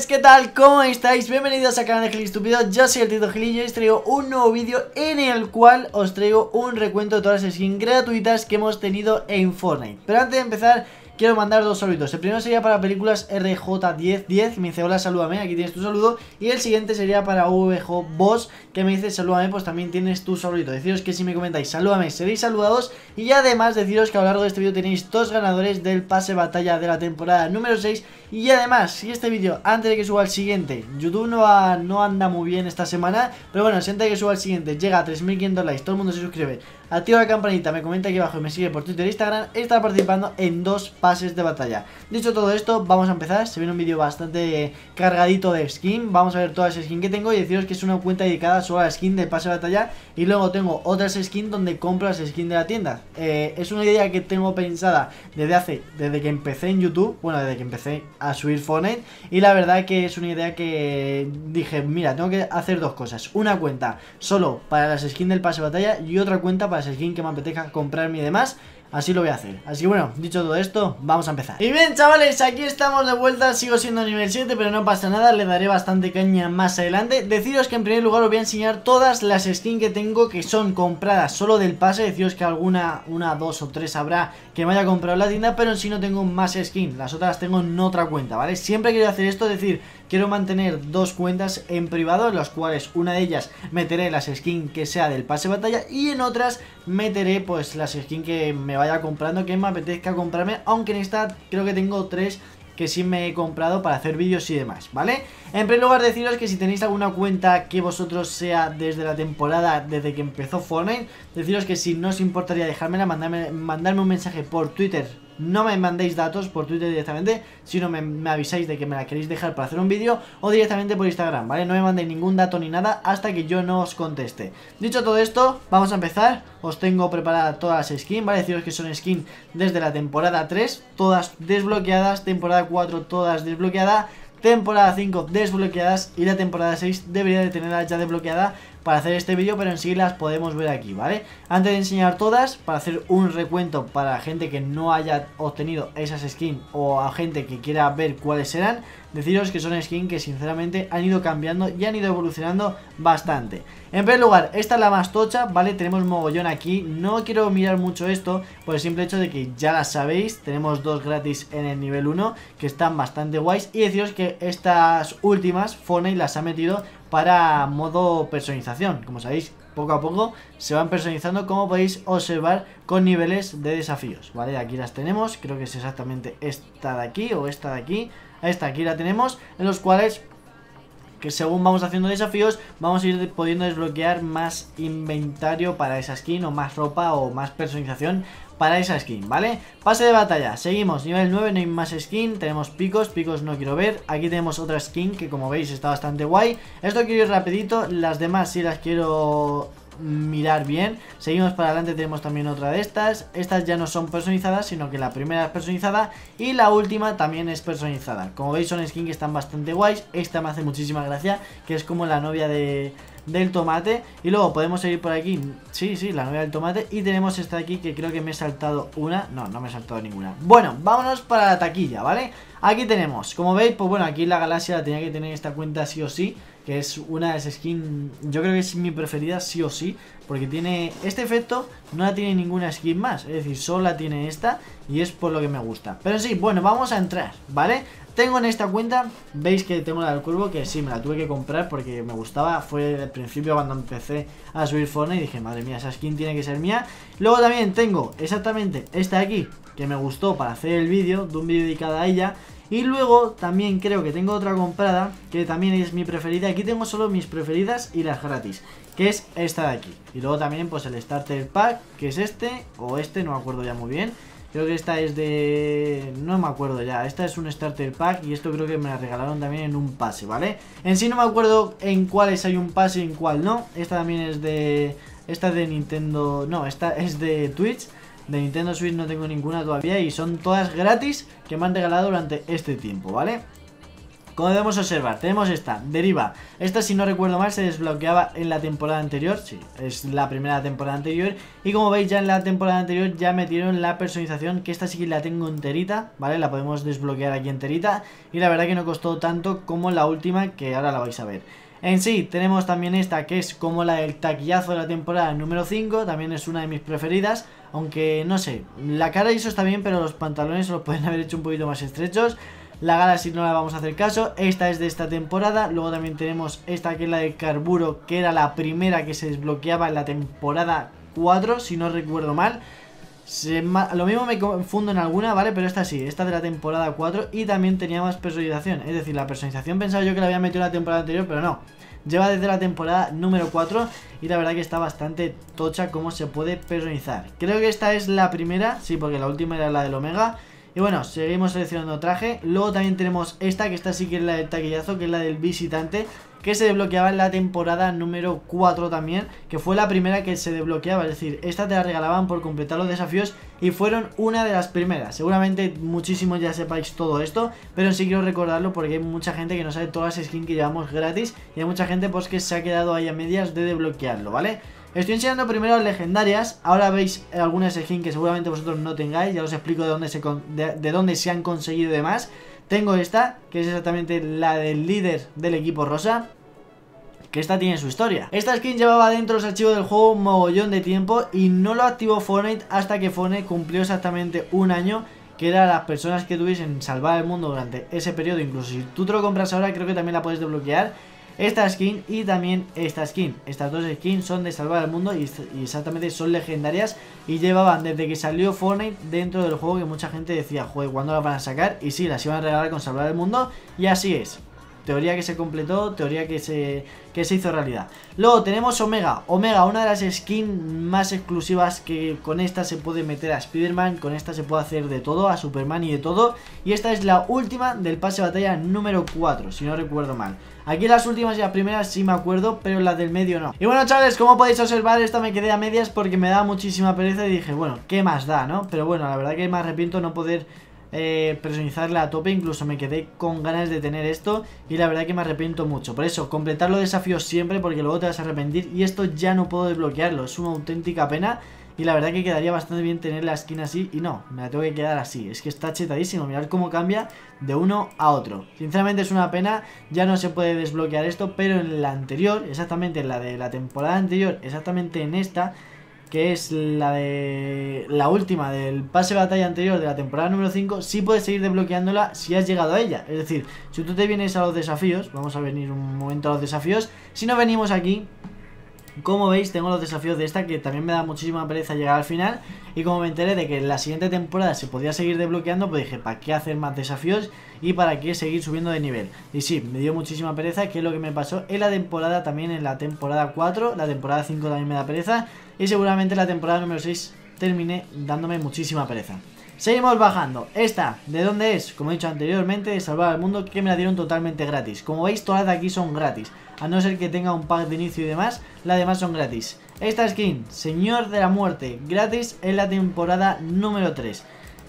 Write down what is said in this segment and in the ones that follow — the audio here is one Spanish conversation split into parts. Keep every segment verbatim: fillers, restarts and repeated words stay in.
¿qué tal? ¿Cómo estáis? Bienvenidos al canal de Gil Estúpido. Yo soy el Tito Gil y hoy os traigo un nuevo vídeo en el cual os traigo un recuento de todas las skins gratuitas que hemos tenido en Fortnite. Pero antes de empezar, quiero mandar dos saludos. El primero sería para películas R J diez diez, me dice hola, salúdame, aquí tienes tu saludo. Y el siguiente sería para V J Boss, que me dice salúdame, pues también tienes tu saludito. Deciros que si me comentáis salúdame, seréis saludados. Y además deciros que a lo largo de este vídeo tenéis dos ganadores del pase batalla de la temporada número seis. Y además, si este vídeo, antes de que suba el siguiente, YouTube no, va, no anda muy bien esta semana, pero bueno, si antes de que suba el siguiente llega a tres mil quinientos likes, todo el mundo se suscribe, activa la campanita, me comenta aquí abajo y me sigue por Twitter e Instagram, estará participando en dos pases de batalla. Dicho todo esto, vamos a empezar. Se viene un vídeo bastante cargadito de skin. Vamos a ver todas las skins que tengo y deciros que es una cuenta dedicada solo a la skin del pase de batalla. Y luego tengo otras skins donde compro las skins de la tienda. eh, Es una idea que tengo pensada desde hace, desde que empecé en YouTube. Bueno, desde que empecé a subir Fortnite. Y la verdad que es una idea que dije, mira, tengo que hacer dos cosas. Una cuenta solo para las skins del pase de batalla y otra cuenta para las skins que me apetezca comprarme y demás. Así lo voy a hacer. Así que bueno, dicho todo esto, vamos a empezar. Y bien, chavales, aquí estamos de vuelta. Sigo siendo nivel siete, pero no pasa nada. Le daré bastante caña más adelante. Deciros que en primer lugar os voy a enseñar todas las skins que tengo que son compradas solo del pase. Deciros que alguna, una, dos o tres habrá que me haya comprado en la tienda, pero en sí no tengo más skins. Las otras las tengo en otra cuenta, ¿vale? Siempre quiero hacer esto, es decir, quiero mantener dos cuentas en privado, en las cuales una de ellas meteré las skins que sea del pase batalla y en otras meteré pues las skins que me vaya comprando, que me apetezca comprarme, aunque en esta creo que tengo tres que sí me he comprado para hacer vídeos y demás, ¿vale? En primer lugar deciros que si tenéis alguna cuenta que vosotros sea desde la temporada, desde que empezó Fortnite, deciros que si no os importaría dejármela, mandarme, mandarme un mensaje por Twitter. No me mandéis datos por Twitter directamente, sino me, me avisáis de que me la queréis dejar para hacer un vídeo, o directamente por Instagram, ¿vale? No me mandéis ningún dato ni nada hasta que yo no os conteste. Dicho todo esto, vamos a empezar. Os tengo preparada todas las skins, ¿vale? Deciros que son skins desde la temporada tres, todas desbloqueadas, temporada cuatro todas desbloqueadas, temporada cinco desbloqueadas y la temporada seis debería de tenerla ya desbloqueada para hacer este vídeo, pero en sí las podemos ver aquí, ¿vale? Antes de enseñar todas, para hacer un recuento para gente que no haya obtenido esas skins o a gente que quiera ver cuáles serán, deciros que son skins que sinceramente han ido cambiando y han ido evolucionando bastante. En primer lugar, esta es la más tocha, ¿vale? Tenemos mogollón aquí. No quiero mirar mucho esto por el simple hecho de que ya las sabéis. Tenemos dos gratis en el nivel uno que están bastante guays. Y deciros que estas últimas Fortnite las ha metido para modo personalización. Como sabéis, poco a poco se van personalizando, como podéis observar, con niveles de desafíos, ¿vale? Aquí las tenemos, creo que es exactamente esta de aquí o esta de aquí. Esta aquí la tenemos, en los cuales, que según vamos haciendo desafíos, vamos a ir pudiendo desbloquear más inventario para esa skin, o más ropa, o más personalización para esa skin, ¿vale? Pase de batalla, seguimos, nivel nueve, no hay más skin, tenemos picos, picos no quiero ver. Aquí tenemos otra skin que como veis está bastante guay. Esto quiero ir rapidito, las demás sí las quiero mirar bien. Seguimos para adelante, tenemos también otra de estas. Estas ya no son personalizadas, sino que la primera es personalizada y la última también es personalizada. Como veis son skins que están bastante guays. Esta me hace muchísima gracia, que es como la novia de... del tomate. Y luego podemos seguir por aquí. Sí, sí, la novia del tomate. Y tenemos esta de aquí que creo que me he saltado una. No, no me he saltado ninguna. Bueno, vámonos para la taquilla, ¿vale? Aquí tenemos, como veis, pues bueno, aquí la galaxia la tenía que tener esta cuenta sí o sí, que es una de las skins, yo creo que es mi preferida sí o sí, porque tiene este efecto, no la tiene ninguna skin más, es decir, solo la tiene esta y es por lo que me gusta. Pero sí, bueno, vamos a entrar, ¿vale? Tengo en esta cuenta, veis que tengo la del cuervo, que sí, me la tuve que comprar porque me gustaba. Fue al principio cuando empecé a subir Fortnite y dije, madre mía, esa skin tiene que ser mía. Luego también tengo exactamente esta de aquí, que me gustó para hacer el vídeo, de un vídeo dedicado a ella. Y luego también creo que tengo otra comprada, que también es mi preferida. Aquí tengo solo mis preferidas y las gratis, que es esta de aquí. Y luego también pues el Starter Pack, que es este, o este, no me acuerdo ya muy bien. Creo que esta es de... no me acuerdo ya. Esta es un Starter Pack y esto creo que me la regalaron también en un pase, ¿vale? En sí no me acuerdo en cuáles hay un pase y en cuál no. Esta también es de... esta es de Nintendo... no, esta es de Twitch. De Nintendo Switch no tengo ninguna todavía y son todas gratis que me han regalado durante este tiempo, ¿vale? como debemos observar, tenemos esta, deriva. Esta, si no recuerdo mal, se desbloqueaba en la temporada anterior. Sí, es la primera temporada anterior. Y como veis, ya en la temporada anterior ya metieron la personalización, que esta sí que la tengo enterita, ¿vale? La podemos desbloquear aquí enterita. Y la verdad que no costó tanto como la última, que ahora la vais a ver. En sí, tenemos también esta, que es como la del taquillazo de la temporada número cinco. También es una de mis preferidas. Aunque, no sé, la cara y eso está bien, pero los pantalones se los pueden haber hecho un poquito más estrechos. La gala sí no la vamos a hacer caso. Esta es de esta temporada. Luego también tenemos esta, que es la de Carburo, que era la primera que se desbloqueaba en la temporada cuatro, si no recuerdo mal. Se, lo mismo me confundo en alguna, ¿vale? Pero esta sí, esta de la temporada cuatro. Y también tenía más personalización. Es decir, la personalización pensaba yo que la había metido en la temporada anterior, pero no. Lleva desde la temporada número cuatro. Y la verdad que está bastante tocha cómo se puede personalizar. Creo que esta es la primera, sí, porque la última era la del Omega. Y bueno, seguimos seleccionando traje. Luego también tenemos esta, que esta sí que es la del taquillazo, que es la del visitante, que se desbloqueaba en la temporada número cuatro también, que fue la primera que se desbloqueaba. Es decir, esta te la regalaban por completar los desafíos y fueron una de las primeras. Seguramente muchísimos ya sepáis todo esto, pero sí quiero recordarlo porque hay mucha gente que no sabe todas las skins que llevamos gratis. Y hay mucha gente pues que se ha quedado ahí a medias de desbloquearlo, ¿vale? Estoy enseñando primero las legendarias. Ahora veis algunas skins que seguramente vosotros no tengáis. Ya os explico de dónde se, de, de dónde se han conseguido y demás. Tengo esta, que es exactamente la del líder del equipo rosa, que esta tiene su historia. Esta skin llevaba dentro los archivos del juego un mogollón de tiempo y no lo activó Fortnite hasta que Fortnite cumplió exactamente un año, que eran las personas que tuviesen salvar el mundo durante ese periodo. Incluso si tú te lo compras ahora, creo que también la puedes desbloquear, esta skin y también esta skin. Estas dos skins son de salvar el mundo y, y exactamente son legendarias. Y llevaban desde que salió Fortnite dentro del juego, que mucha gente decía, joder, ¿cuándo las van a sacar? Y sí, las iban a regalar con salvar el mundo. Y así es. Teoría que se completó, teoría que se, que se hizo realidad. Luego tenemos Omega. Omega, una de las skins más exclusivas, que con esta se puede meter a Spider-Man, con esta se puede hacer de todo, a Superman y de todo. Y esta es la última del pase de batalla número cuatro, si no recuerdo mal. Aquí las últimas y las primeras sí me acuerdo, pero las del medio no. Y bueno, chavales, como podéis observar, esta me quedé a medias porque me daba muchísima pereza y dije, bueno, ¿qué más da, no? Pero bueno, la verdad que me arrepiento no poder Eh, personalizarla a tope. Incluso me quedé con ganas de tener esto y la verdad que me arrepiento mucho. Por eso, completar los desafíos siempre, porque luego te vas a arrepentir. Y esto ya no puedo desbloquearlo, es una auténtica pena. Y la verdad que quedaría bastante bien tener la skin así. Y no, me la tengo que quedar así. Es que está chetadísimo, mirad cómo cambia de uno a otro. Sinceramente es una pena. Ya no se puede desbloquear esto, pero en la anterior, exactamente en la de la temporada anterior, exactamente en esta, que es la de la última del pase de batalla anterior de la temporada número cinco, sí puedes seguir desbloqueándola si has llegado a ella. Es decir, si tú te vienes a los desafíos, vamos a venir un momento a los desafíos. Si no venimos aquí, como veis, tengo los desafíos de esta, que también me da muchísima pereza llegar al final. Y como me enteré de que en la siguiente temporada se podía seguir desbloqueando, pues dije, ¿para qué hacer más desafíos? Y para qué seguir subiendo de nivel. Y sí, me dio muchísima pereza, que es lo que me pasó en la temporada también, en la temporada cuatro. La temporada cinco también me da pereza. Y seguramente la temporada número seis termine dándome muchísima pereza. Seguimos bajando. Esta, ¿de dónde es? Como he dicho anteriormente, de salvar al mundo, que me la dieron totalmente gratis. Como veis, todas de aquí son gratis. A no ser que tenga un pack de inicio y demás, las demás son gratis. Esta skin, Señor de la Muerte, gratis en la temporada número tres.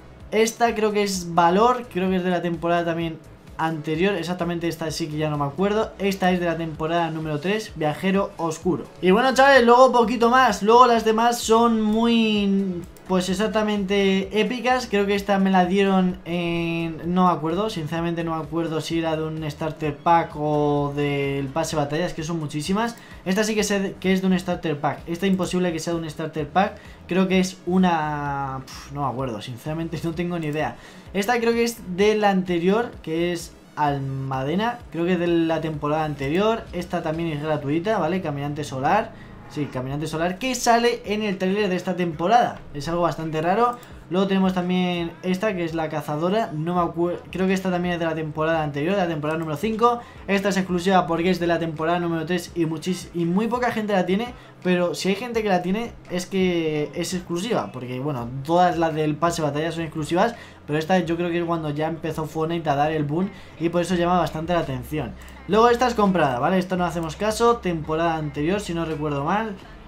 Esta creo que es Valor, creo que es de la temporada también anterior, exactamente esta sí que ya no me acuerdo. Esta es de la temporada número tres, Viajero Oscuro. Y bueno, chavales, luego poquito más. Luego las demás son muy, pues exactamente épicas. Creo que esta me la dieron en... no me acuerdo, sinceramente no me acuerdo si era de un starter pack o del pase de batallas, que son muchísimas. Esta sí que, sé que es de un starter pack. Esta imposible que sea de un starter pack. Creo que es una... Uf, no me acuerdo, sinceramente no tengo ni idea. Esta creo que es de la anterior, que es Almadena. Creo que es de la temporada anterior. Esta también es gratuita, ¿vale? Caminante Solar. Sí, Caminante Solar, que sale en el trailer de esta temporada. Es algo bastante raro. Luego tenemos también esta, que es la Cazadora. No me acuerdo, creo que esta también es de la temporada anterior, de la temporada número cinco. Esta es exclusiva porque es de la temporada número tres y, muchis y muy poca gente la tiene. Pero si hay gente que la tiene, es que es exclusiva. Porque bueno, todas las del pase de batalla son exclusivas, pero esta yo creo que es cuando ya empezó Fortnite a dar el boom, y por eso llama bastante la atención. Luego esta es comprada, ¿vale? Esta no hacemos caso, temporada anterior, si no recuerdo mal.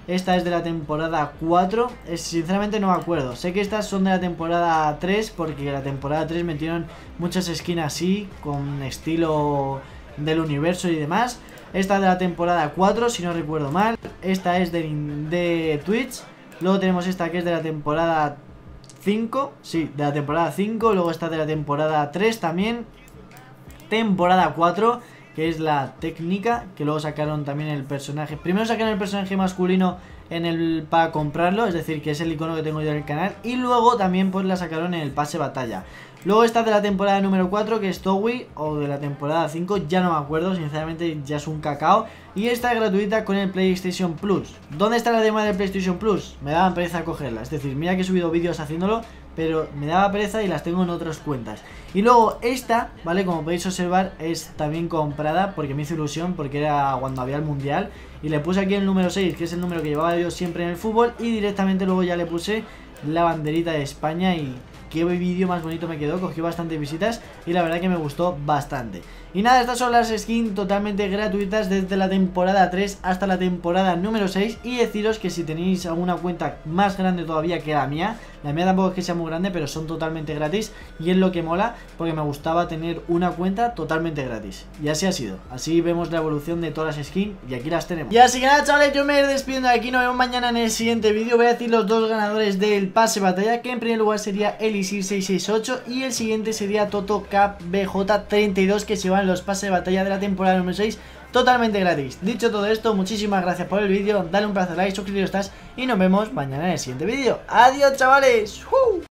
Esta es de la temporada cuatro. Es, sinceramente no me acuerdo. Sé que estas son de la temporada tres, porque la temporada tres metieron muchas skins así, con estilo del universo y demás. Esta es de la temporada cuatro, si no recuerdo mal. Esta es de, de Twitch. Luego tenemos esta que es de la temporada cinco. Sí, de la temporada cinco. Luego esta de la temporada tres también. Temporada cuatro, que es la técnica, que luego sacaron también el personaje. Primero sacaron el personaje masculino en el para comprarlo, es decir, que es el icono que tengo yo en el canal. Y luego también pues la sacaron en el pase batalla. Luego está de la temporada número cuatro, que es Towi, o de la temporada cinco, ya no me acuerdo, sinceramente ya es un cacao. Y esta es gratuita con el PlayStation Plus. ¿Dónde está la demo del PlayStation Plus? Me daba pereza cogerla, es decir, mira que he subido vídeos haciéndolo, pero me daba pereza y las tengo en otras cuentas. Y luego esta, ¿vale? Como podéis observar, es también comprada porque me hizo ilusión, porque era cuando había el mundial. Y le puse aquí el número seis, que es el número que llevaba yo siempre en el fútbol. Y directamente luego ya le puse la banderita de España. Y qué vídeo más bonito me quedó, cogió bastantes visitas y la verdad que me gustó bastante. Y nada, estas son las skins totalmente gratuitas desde la temporada tres hasta la temporada número seis. Y deciros que si tenéis alguna cuenta más grande todavía que la mía, la mía tampoco es que sea muy grande, pero son totalmente gratis. Y es lo que mola, porque me gustaba tener una cuenta totalmente gratis. Y así ha sido, así vemos la evolución de todas las skins y aquí las tenemos. Y así que nada, chavales, yo me despido de aquí, nos vemos mañana en el siguiente vídeo. Voy a decir los dos ganadores del pase batalla, que en primer lugar sería Elisir seiscientos sesenta y ocho y el siguiente sería Toto Cap B J treinta y dos, que se van los pases de batalla de la temporada número seis totalmente gratis. Dicho todo esto, muchísimas gracias por el vídeo, dale un placer, like, suscribiros y nos vemos mañana en el siguiente vídeo. Adiós, chavales. ¡Uh!